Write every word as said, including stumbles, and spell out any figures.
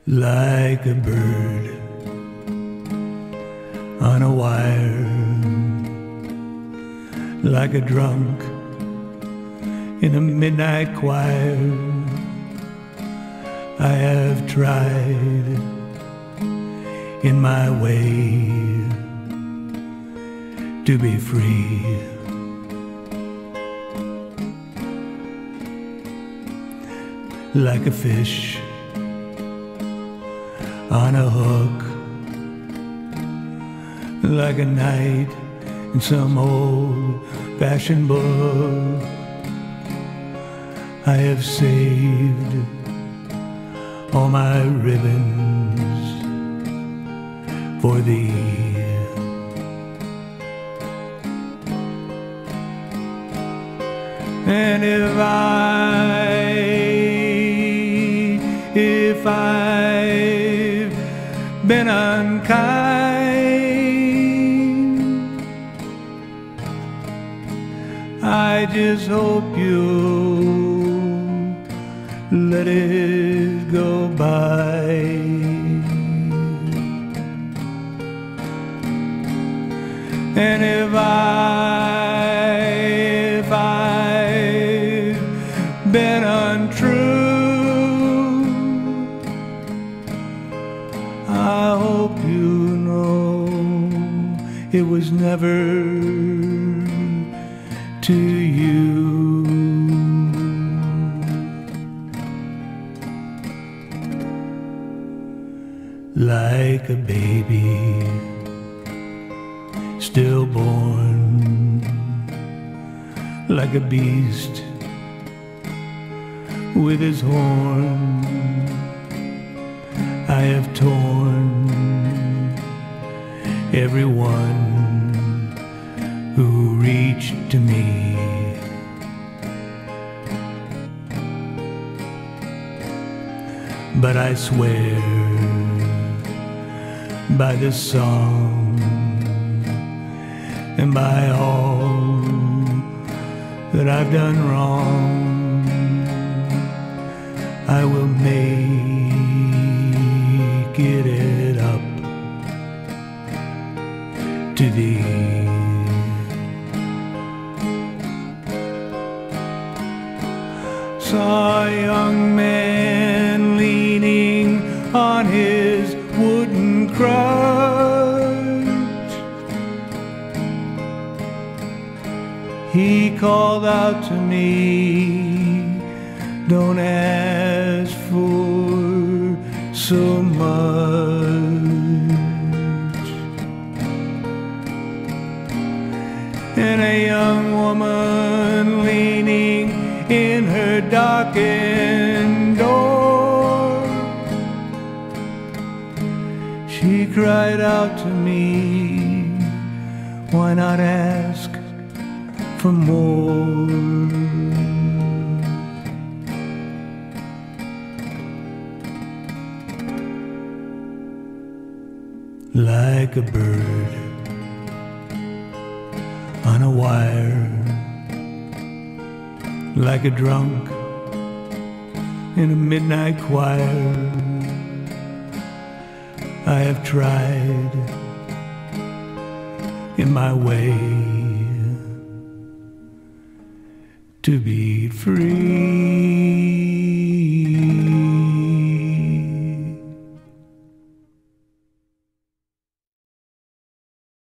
like a bird on a wire, like a drunk in a midnight choir. I have tried in my way to be free, like a fish on a hook, like a knight in some old-fashioned book. I have saved all my ribbons for thee, and if I, if I've been unkind, I just hope you'll let it go by. And if I, if I've been untrue, I hope you know it was never to you. Like a baby stillborn, like a beast with his horn, I have torn everyone who reached to me. But I swear by this song and by all that I've done wrong, I will make it, it up to thee. Saw a young man leaning on his wooden crutch. He called out to me, don't ask for so much. And a young woman leaning in her darkened door, she cried out to me, why not ask for more? Like a bird on a wire, like a drunk in a midnight choir, I have tried in my way to be free.